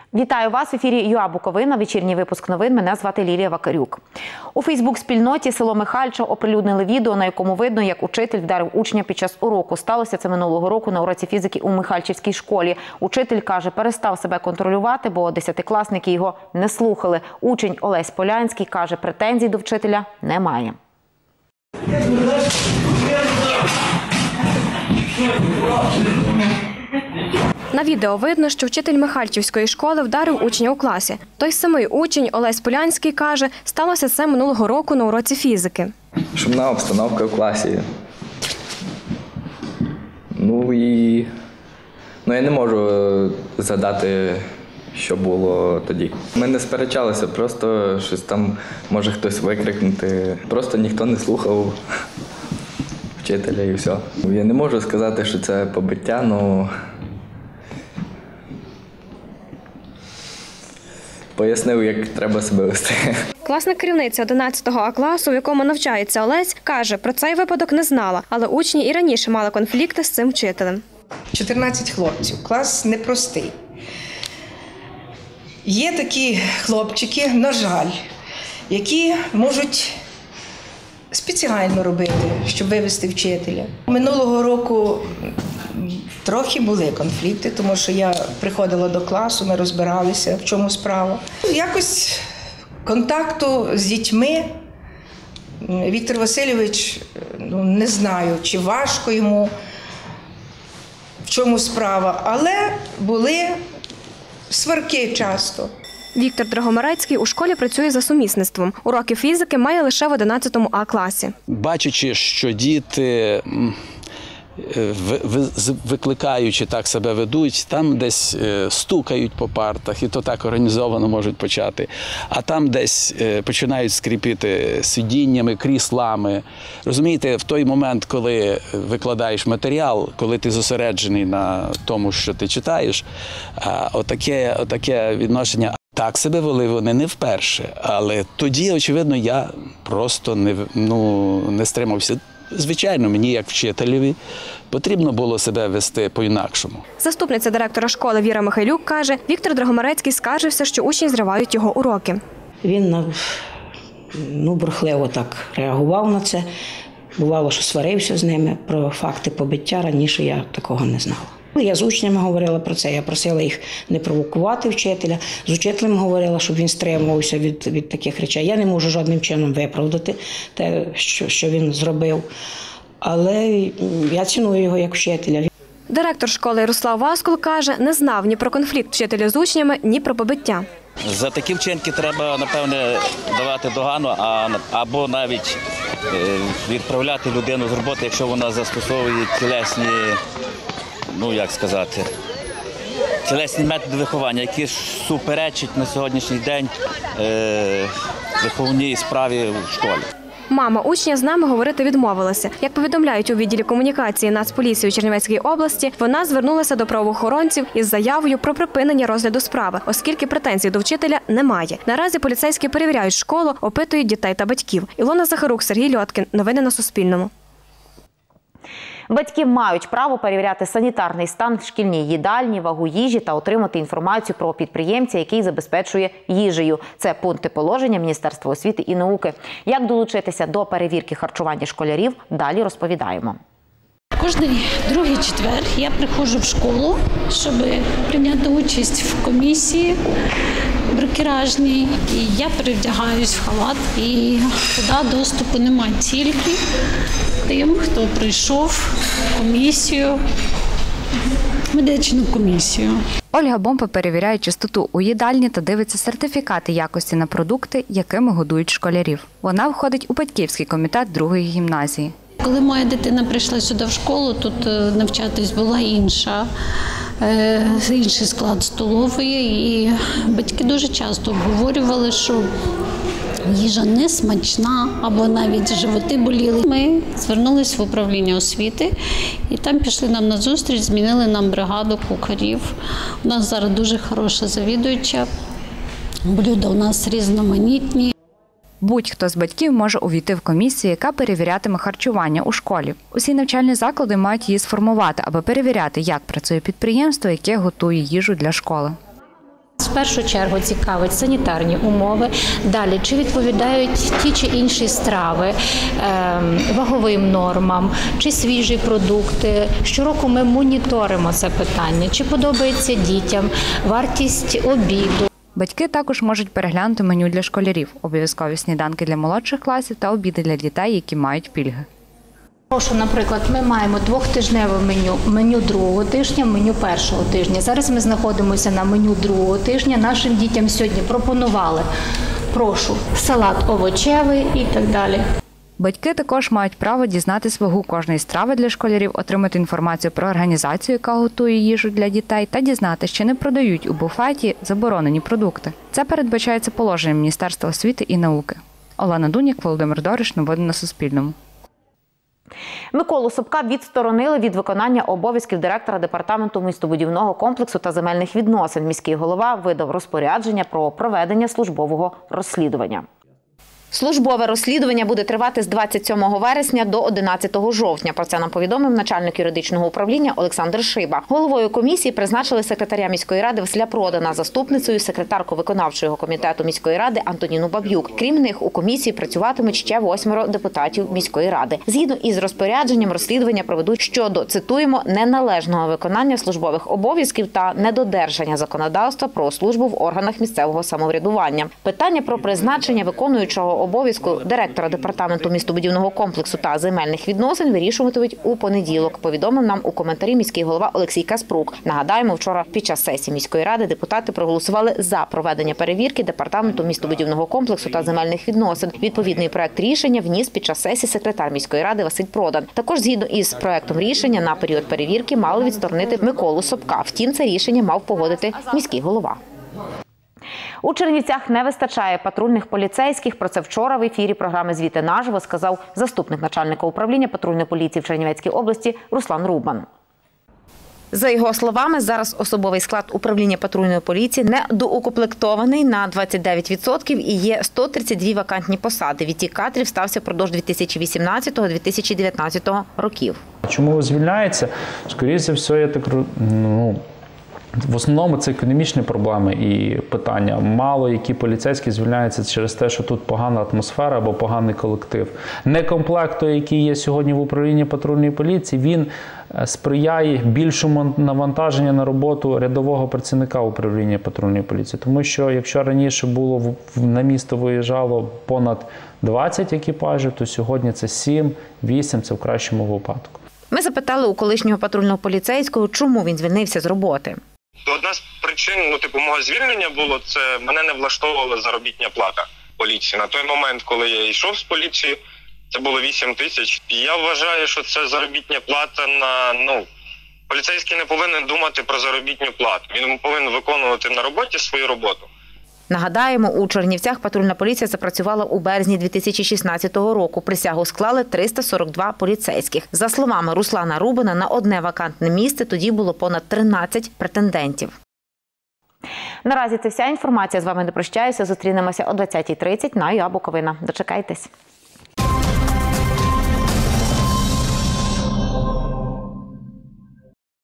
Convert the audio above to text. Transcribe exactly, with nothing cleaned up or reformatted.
Вітаю вас в ефірі ЮА Буковина. Вечірній випуск новин. Мене звати Лілія Вакарюк. У Фейсбук-спільноті село Михальча оприлюднили відео, на якому видно, як учитель вдарив учня під час уроку. Сталося це минулого року на уроці фізики у Михальчівській школі. Учитель, каже, перестав себе контролювати, бо десятикласники його не слухали. Учень Олесь Полянський, каже, претензій до вчителя немає. На відео видно, що вчитель Михальчівської школи вдарив учня у класі. Той самий учень Олесь Полянський каже, сталося це минулого року на уроці фізики. Шумна обстановка в класі. Ну і ну, я не можу згадати, що було тоді. Ми не сперечалися, просто щось там може хтось викрикнути. Просто ніхто не слухав вчителя і все. Я не можу сказати, що це побиття, але пояснив, як треба себе вести. Класна керівниця одинадцятого А класу, в якому навчається Олесь, каже, про цей випадок не знала, але учні і раніше мали конфлікти з цим вчителем. чотирнадцять хлопців, клас непростий. Є такі хлопчики, на жаль, які можуть спеціально робити, щоб вивести вчителя. Минулого року трохи були конфлікти, тому що я приходила до класу, ми розбиралися, в чому справа. Якось контакту з дітьми Віктор Васильович, ну, не знаю, чи важко йому, в чому справа, але були сварки часто. Віктор Драгомирецький у школі працює за сумісництвом. Уроки фізики має лише в одинадцятому А класі. Бачачи, що діти, викликаючи так себе ведуть, там десь стукають по партах, і то так організовано можуть почати, а там десь починають скріпити сидіннями, кріслами. Розумієте, в той момент, коли викладаєш матеріал, коли ти зосереджений на тому, що ти читаєш, отаке, отаке відношення. Так себе вели вони не вперше, але тоді, очевидно, я просто не, ну, не стримався. Звичайно, мені, як вчителеві, потрібно було себе вести по-інакшому. Заступниця директора школи Віра Михайлюк каже, Віктор Драгомирецький скаржився, що учні зривають його уроки. Він ну, бурхливо так реагував на це. Бувало, що сварився з ними. Про факти побиття раніше я такого не знала. Я з учнями говорила про це, я просила їх не провокувати вчителя. З учителем говорила, щоб він стримувався від, від таких речей. Я не можу жодним чином виправдати те, що, що він зробив, але я ціную його як вчителя. Директор школи Ярослав Васкул каже, не знав ні про конфлікт вчителя з учнями, ні про побиття. За такі вчинки треба, напевне, давати догану, а, або навіть е, відправляти людину з роботи, якщо вона застосовує тілесні, ну як сказати, тілесні методи виховання, які суперечать на сьогоднішній день е, виховній справі в школі. Мама учня з нами говорити відмовилася. Як повідомляють у відділі комунікації Нацполіції у Чернівецькій області, вона звернулася до правоохоронців із заявою про припинення розгляду справи, оскільки претензій до вчителя немає. Наразі поліцейські перевіряють школу, опитують дітей та батьків. Ілона Захарук, Сергій Льоткін. Новини на Суспільному. Батьки мають право перевіряти санітарний стан в шкільній їдальні, вагу їжі та отримати інформацію про підприємця, який забезпечує їжею. Це пункти положення Міністерства освіти і науки. Як долучитися до перевірки харчування школярів, далі розповідаємо. Кожний другий четвер я приходжу в школу, щоб прийняти участь в комісії бракеражній. І я перевдягаюсь в халат, і туди доступу немає, тільки тим, хто прийшов в комісію, медичну комісію. Ольга Бомпа перевіряє чистоту у їдальні та дивиться сертифікати якості на продукти, якими годують школярів. Вона входить у батьківський комітет другої гімназії. Коли моя дитина прийшла сюди в школу, тут навчатись була інша, інший склад столової, і батьки дуже часто обговорювали, що їжа не смачна або навіть животи боліли. Ми звернулися в управління освіти і там пішли нам на зустріч, змінили нам бригаду кухарів. У нас зараз дуже хороша завідуюча, блюда у нас різноманітні. Будь-хто з батьків може увійти в комісію, яка перевірятиме харчування у школі. Усі навчальні заклади мають її сформувати, аби перевіряти, як працює підприємство, яке готує їжу для школи. першу чергу цікавить санітарні умови, далі, чи відповідають ті чи інші страви ваговим нормам, чи свіжі продукти. Щороку ми моніторимо це питання, чи подобається дітям вартість обіду. Батьки також можуть переглянути меню для школярів, обов'язкові сніданки для молодших класів та обіди для дітей, які мають пільги. Прошу, наприклад, ми маємо двохтижневе меню, меню другого тижня, меню першого тижня. Зараз ми знаходимося на меню другого тижня. Нашим дітям сьогодні пропонували, прошу, салат овочевий і так далі. Батьки також мають право дізнатись вагу кожної страви для школярів, отримати інформацію про організацію, яка готує їжу для дітей, та дізнатися, чи не продають у буфеті заборонені продукти. Це передбачається положенням Міністерства освіти і науки. Олена Дунік, Володимир Дориш. Новини на Суспільному. Миколу Собка відсторонили від виконання обов'язків директора департаменту містобудівного комплексу та земельних відносин. Міський голова видав розпорядження про проведення службового розслідування. Службове розслідування буде тривати з двадцять сьомого вересня до одинадцятого жовтня. Про це нам повідомив начальник юридичного управління Олександр Шиба. Головою комісії призначили секретаря міської ради Василя Продана, заступницею секретарку виконавчого комітету міської ради Антоніну Баб'юк. Крім них, у комісії працюватимуть ще восьмеро депутатів міської ради. Згідно із розпорядженням, розслідування проведуть щодо, цитуємо, неналежного виконання службових обов'язків та недодержання законодавства про службу в органах місцевого самоврядування. Питання про призначення виконуючого обов'язку директора департаменту містобудівного комплексу та земельних відносин вирішуватимуть у понеділок, повідомив нам у коментарі міський голова Олексій Каспрук. Нагадаємо, вчора під час сесії міської ради депутати проголосували за проведення перевірки департаменту містобудівного комплексу та земельних відносин. Відповідний проект рішення вніс під час сесії секретар міської ради Василь Продан. Також згідно із проектом рішення на період перевірки мали відсторонити Миколу Собка. Втім, це рішення мав погодити міський голова. У Чернівцях не вистачає патрульних поліцейських. Про це вчора в ефірі програми «Звіти наживо» сказав заступник начальника управління патрульної поліції в Чернівецькій області Руслан Рубан. За його словами, зараз особовий склад управління патрульної поліції недоукомплектований на двадцять дев'ять відсотків і є сто тридцять дві вакантні посади. Відтік кадрів стався впродовж дві тисячі вісімнадцятого - дві тисячі дев'ятнадцятого років. Чому звільняється? Скоріше за все, я так, ну, в основному це економічні проблеми і питання. Мало які поліцейські звільняються через те, що тут погана атмосфера або поганий колектив. Некомплект, той, який є сьогодні в управлінні патрульної поліції, він сприяє більшому навантаженню на роботу рядового працівника управління патрульної поліції. Тому що якщо раніше було на місто виїжджало понад двадцять екіпажів, то сьогодні це сім вісім, це в кращому випадку. Ми запитали у колишнього патрульного поліцейського, чому він звільнився з роботи. Одна з причин, ну, типу, мого звільнення було, це мене не влаштовувала заробітна плата поліції. На той момент, коли я йшов з поліції, це було вісім тисяч. І я вважаю, що це заробітна плата на, ну, поліцейський не повинен думати про заробітну плату. Він повинен виконувати на роботі свою роботу. Нагадаємо, у Чернівцях патрульна поліція запрацювала у березні дві тисячі шістнадцятого року. Присягу склали триста сорок два поліцейських. За словами Руслана Рубана, на одне вакантне місце тоді було понад тринадцять претендентів. Наразі це вся інформація. З вами не прощаюся. Зустрінемося о двадцятій тридцять на ЮА Буковина. Дочекайтесь.